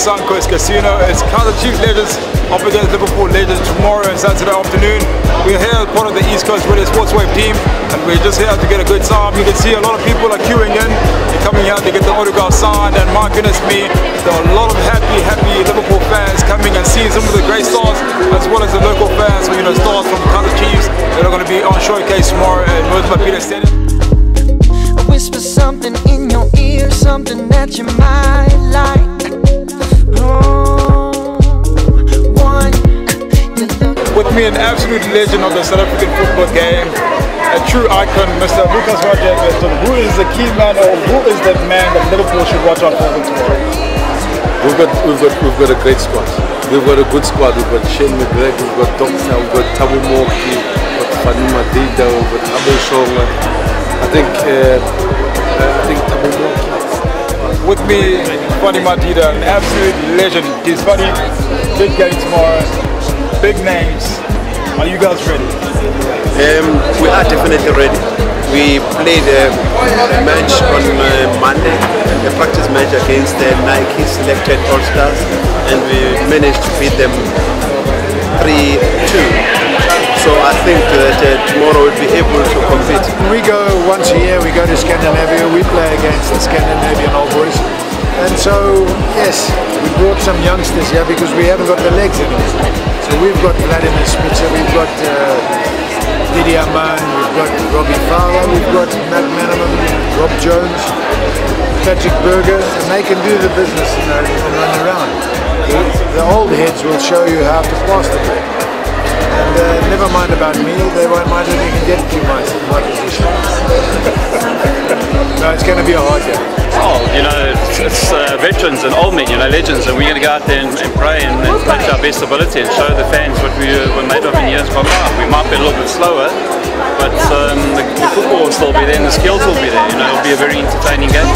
Suncoast Casino. It's Kaizer Cheifs legends up against Liverpool legends tomorrow and Saturday afternoon. We're here as part of the East Coast Radio Sports Wave team, and we're just here to get a good time. You can see a lot of people are queuing in. They're coming out to get the autograph signed, and my goodness me, there are a lot of happy Liverpool fans coming and seeing some of the great stars, as well as the local fans, so, stars from Kaizer Cheifs that are going to be on showcase tomorrow at Liverpool Stadium. Whisper something in your ear, something that you might like. With me, an absolute legend of the South African football game, a true icon, Mr. Lucas Roger. Who is the key man, or who is the man that Liverpool should watch out for tomorrow? We've got a great squad. We've got a good squad. We've got Shane McGregor, we've got Doctor, we've got Thabo Moki, we've got Fani Madida, we've got Abel Shonga. I think Thabo Moki. With me, Fani Madida, an absolute legend. He's funny, big game tomorrow, big names. Are you guys ready? We are definitely ready. We played a match on Monday, a practice match against the Nike selected All-Stars, and we managed to beat them 3-2. So I think that tomorrow we'll be able to compete. We go once a year, we go to Scandinavia, we play against the Scandinavian old boys. And so, yes, we brought some youngsters here because we haven't got the legs anymore. So we've got Vladimir Spitzer, we've got Didier Mann, we've got Robbie Fowler, we've got Matt Manaman, Rob Jones, Patrick Berger, and they can do the business, and run around. The old heads will show you how to pass the ball. And never mind about me, they won't mind if they can get to my position. No, it's going to be a hard game. Oh, it's veterans and old men, legends, and we're going to go out there and pray and match our best ability and show the fans what we were made of in years gone by. We might be a little bit slower, but the football will still be there and the skills will be there. It'll be a very entertaining game.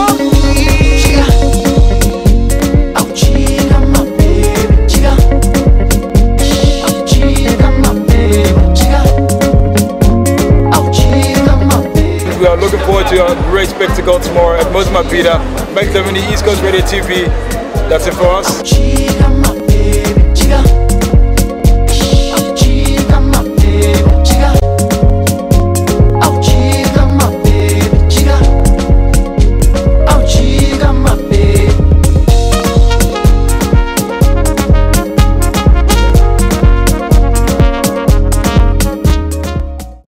We are looking forward to a great spectacle tomorrow at Mozambique. Make them in the East Coast Radio TV. That's it for us.